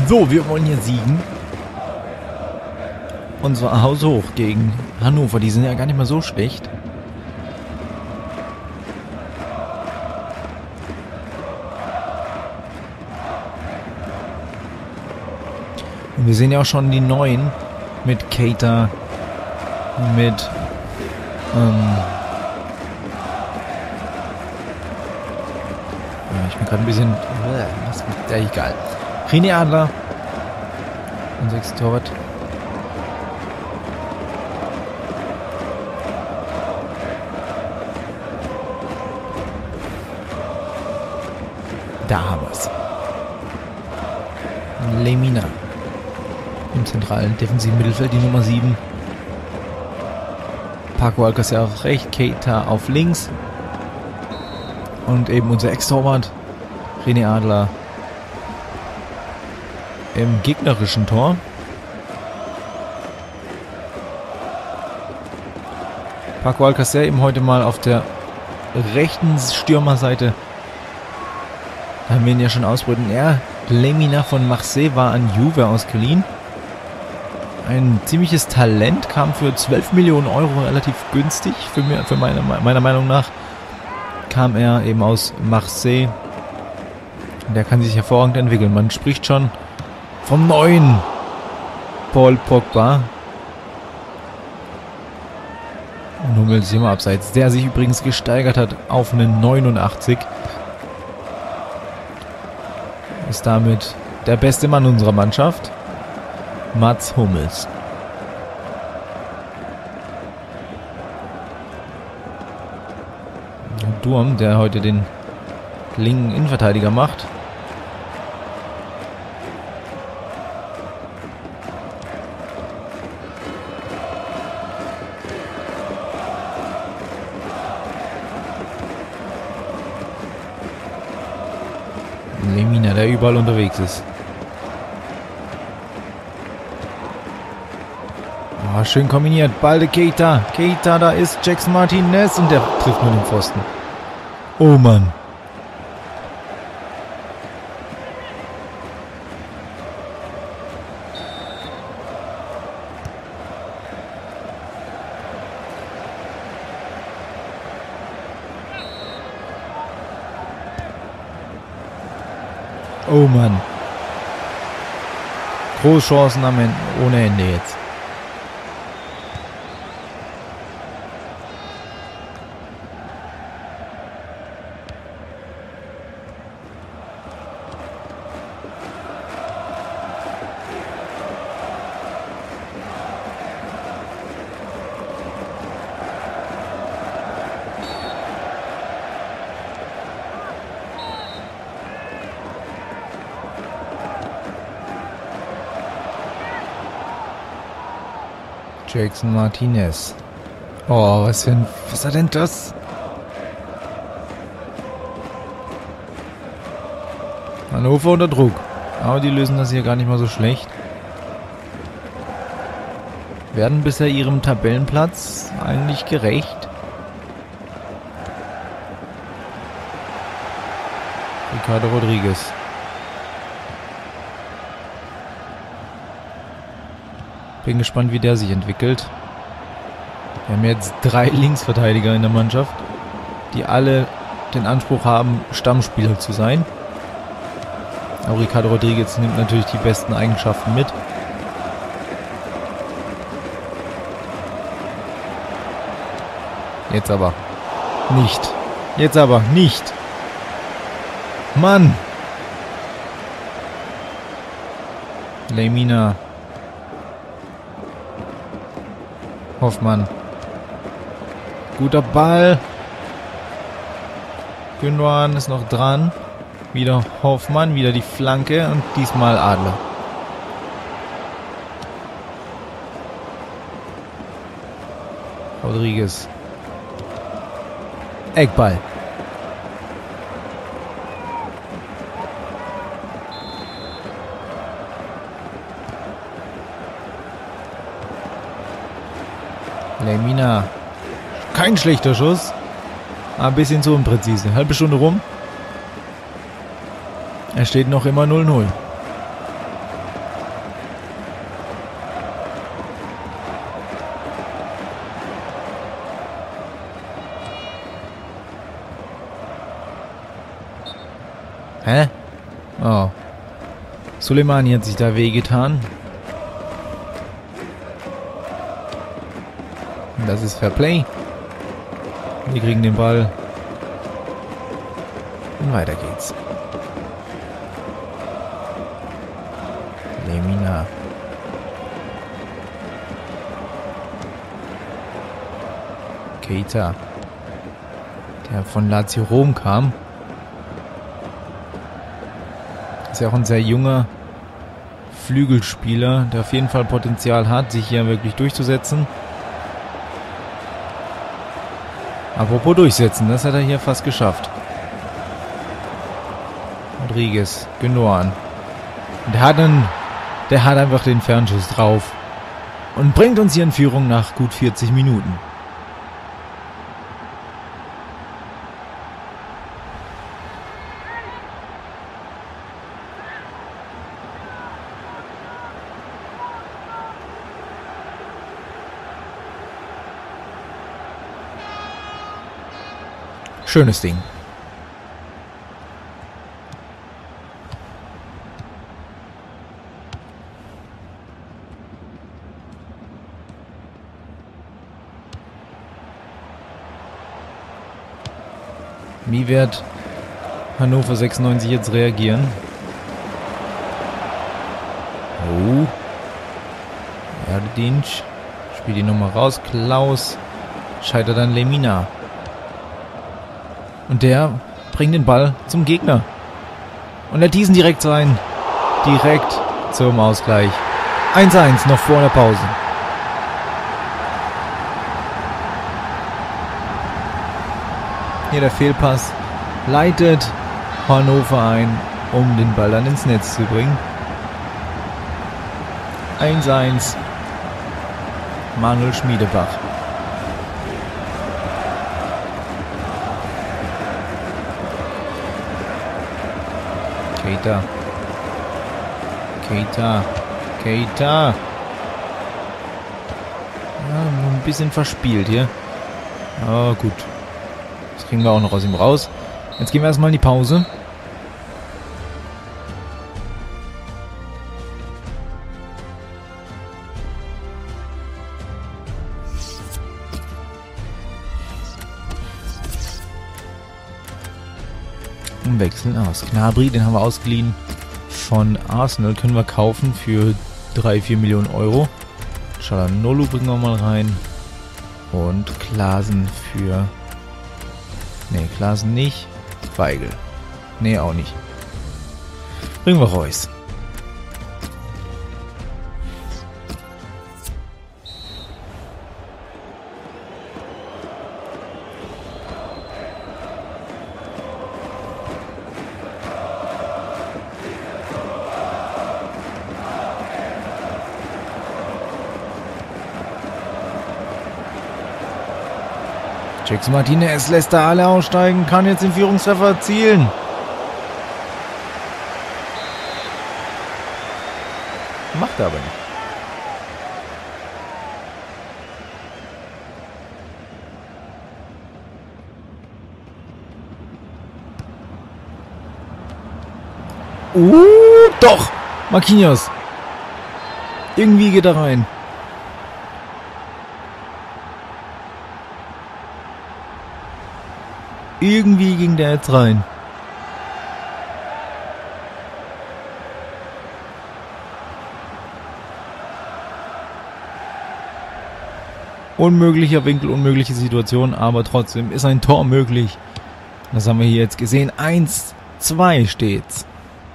So, wir wollen hier siegen. Und zwar haushoch gegen Hannover. Die sind ja gar nicht mal so schlecht. Und wir sehen ja auch schon die neuen mit Keita, mit ich bin gerade ein bisschen ja, egal. René Adler, unser Torwart. Da haben wir es. Lemina im zentralen defensiven Mittelfeld, die Nummer 7. Paco Alcácer auf rechts, Keita auf links. Und eben unser Ex-Torwart, René Adler, im gegnerischen Tor. Paco Alcácer eben heute mal auf der rechten Stürmerseite. Da haben wir ihn ja schon ausbrüten. Lemina von Marseille war an Juve ausgeliehen. Ein ziemliches Talent, kam für 12 Millionen Euro relativ günstig. Für meiner Meinung nach kam er eben aus Marseille. Der kann sich hervorragend entwickeln. Man spricht schon vom neuen Paul Pogba. Und nun will sich immer abseits. Der sich übrigens gesteigert hat auf eine 89. Ist damit der beste Mann unserer Mannschaft. Mats Hummels. Durm, der heute den linken Innenverteidiger macht. Lemina, der überall unterwegs ist. Oh, schön kombiniert. Balde Keita. Keita, da ist Jackson Martinez und der trifft nur den Pfosten. Oh Mann. Oh Mann. Großchancen am Ende, ohne Ende jetzt. Jackson Martinez. Oh, was ist denn das? Hannover unter Druck. Aber die lösen das hier gar nicht mal so schlecht. Werden bisher ihrem Tabellenplatz eigentlich gerecht. Ricardo Rodriguez. Bin gespannt, wie der sich entwickelt. Wir haben jetzt 3 Linksverteidiger in der Mannschaft, die alle den Anspruch haben, Stammspieler zu sein. Auch Ricardo Rodriguez nimmt natürlich die besten Eigenschaften mit. Jetzt aber nicht. Jetzt aber nicht. Mann! Lemina. Hoffmann. Guter Ball. Gündogan ist noch dran. Wieder Hoffmann, wieder die Flanke und diesmal Adler. Rodriguez. Eckball. Lemina. Kein schlechter Schuss. Ein bisschen zu unpräzise. Halbe Stunde rum. Er steht noch immer 0-0. Hä? Oh. Soleimani hat sich da wehgetan. Und das ist Fair Play. Wir kriegen den Ball. Und weiter geht's. Lemina. Keita. Der von Lazio Rom kam. Ist ja auch ein sehr junger Flügelspieler, der auf jeden Fall Potenzial hat, sich hier wirklich durchzusetzen. Apropos durchsetzen, das hat er hier fast geschafft. Rodriguez, Gündoğan. Der hat einfach den Fernschuss drauf. Und bringt uns hier in Führung nach gut 40 Minuten. Schönes Ding. Wie wird Hannover 96 jetzt reagieren? Oh. Erdinc. Spielt die Nummer raus. Klaus. Scheitert an Lemina. Und der bringt den Ball zum Gegner. Und er diesen direkt rein. Direkt zum Ausgleich. 1-1 noch vor der Pause. Hier der Fehlpass leitet Hannover ein, um den Ball dann ins Netz zu bringen. 1-1. Manuel Schmiedebach. Keita. Ja, ein bisschen verspielt hier. Aber gut. Das kriegen wir auch noch aus ihm raus. Jetzt gehen wir erstmal in die Pause. Und wechseln aus. Gnabry, den haben wir ausgeliehen von Arsenal. Können wir kaufen für 3-4 Millionen Euro. Çalhanoğlu bringen wir mal rein. Und Klaassen für... Ne, Klaassen nicht. Weigl. Ne, auch nicht. Bringen wir Reus. Jackson Martinez lässt da alle aussteigen, kann jetzt den Führungstreffer erzielen. Macht er aber nicht. Doch! Marquinhos. Irgendwie geht er rein. Irgendwie ging der jetzt rein. Unmöglicher Winkel, unmögliche Situation, aber trotzdem ist ein Tor möglich. Das haben wir hier jetzt gesehen. 1-2 steht's.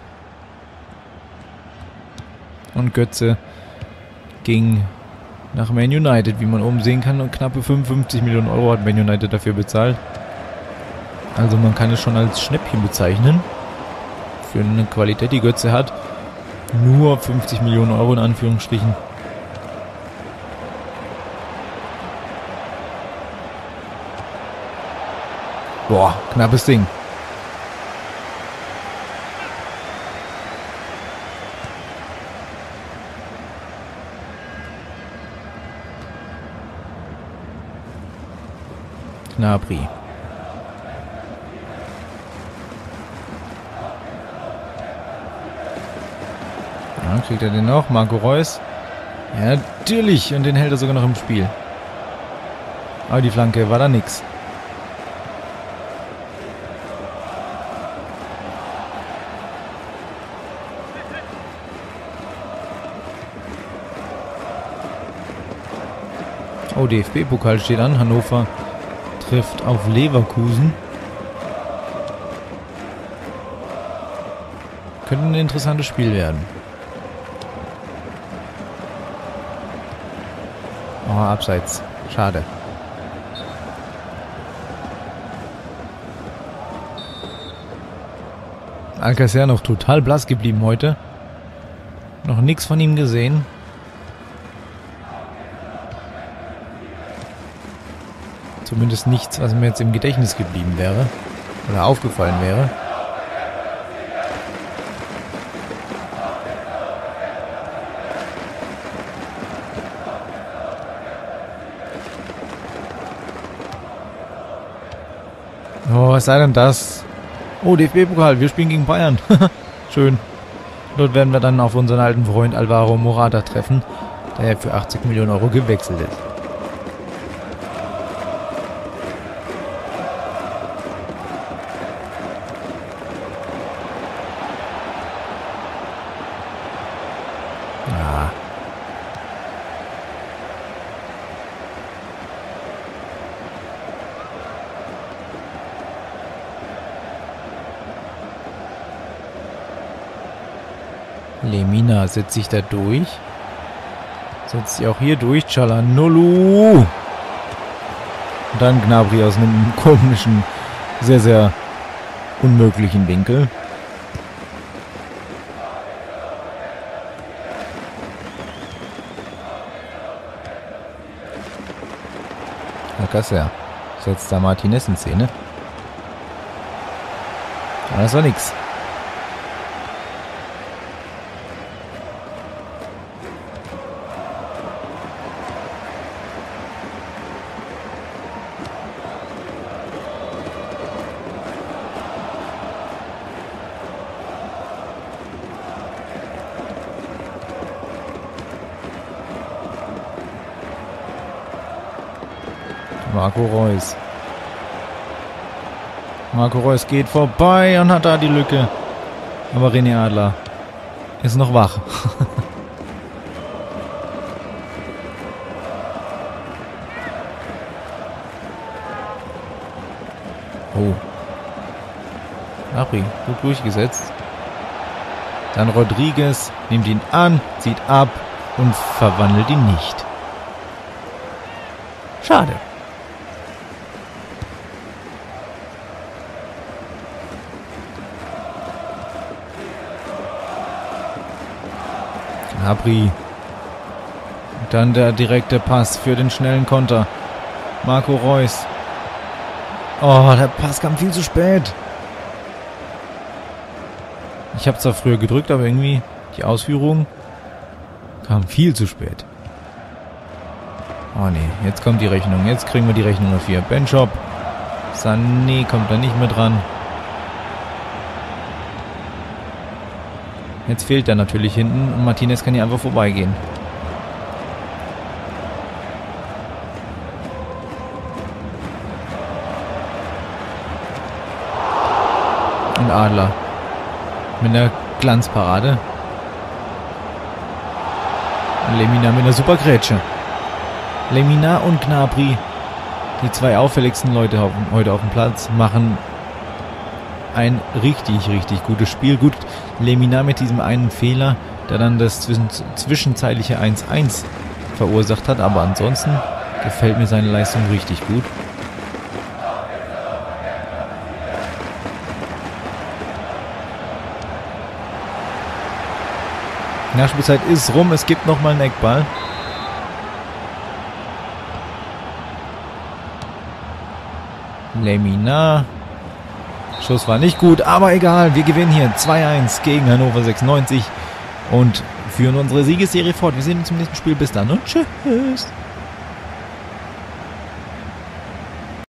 Und Götze ging nach Man United, wie man oben sehen kann. Und knappe 55 Millionen Euro hat Man United dafür bezahlt. Also man kann es schon als Schnäppchen bezeichnen. Für eine Qualität, die Götze hat. Nur 50 Millionen Euro in Anführungsstrichen. Boah, knappes Ding. Gnabry. Ja, kriegt er den noch? Marco Reus. Ja, natürlich. Und den hält er sogar noch im Spiel. Aber die Flanke war da nix. Oh, DFB-Pokal steht an. Hannover trifft auf Leverkusen. Könnte ein interessantes Spiel werden. Oh, abseits. Schade. Alcacer noch total blass geblieben heute. Noch nichts von ihm gesehen. Zumindest nichts, was mir jetzt im Gedächtnis geblieben wäre. Oder aufgefallen wäre. Oh, was sei denn das? Oh, DFB-Pokal, wir spielen gegen Bayern. Schön. Dort werden wir dann auf unseren alten Freund Alvaro Morata treffen, der ja für 80 Millionen Euro gewechselt ist. Ja. Lemina setzt sich da durch. Setzt sich auch hier durch. Çalhanoğlu. Und dann Gnabry aus einem komischen, sehr, sehr unmöglichen Winkel. Alcacer setzt da Martinez in Szene. Aber das war nix. Marco Reus. Marco Reus geht vorbei und hat da die Lücke. Aber René Adler ist noch wach. Oh. Gnabry, gut durchgesetzt. Dann Rodriguez nimmt ihn an, zieht ab und verwandelt ihn nicht. Schade. Gnabry. Dann der direkte Pass für den schnellen Konter. Marco Reus. Oh, der Pass kam viel zu spät. Ich habe zwar früher gedrückt, aber irgendwie die Ausführung kam viel zu spät. Oh nee, jetzt kommt die Rechnung. Jetzt kriegen wir die Rechnung auf hier. Benchop. Sané kommt da nicht mehr dran. Jetzt fehlt er natürlich hinten und Martinez kann hier einfach vorbeigehen. Und Adler mit einer Glanzparade. Und Lemina mit einer super Grätsche. Lemina und Gnabry, die zwei auffälligsten Leute heute auf dem Platz, machen ein richtig, richtig gutes Spiel. Gut, Lemina mit diesem einen Fehler, der dann das zwischenzeitliche 1-1 verursacht hat, aber ansonsten gefällt mir seine Leistung richtig gut. Nachspielzeit ist rum, es gibt nochmal einen Eckball. Lemina. Schuss war nicht gut, aber egal. Wir gewinnen hier 2-1 gegen Hannover 96 und führen unsere Siegesserie fort. Wir sehen uns im nächsten Spiel. Bis dann und tschüss.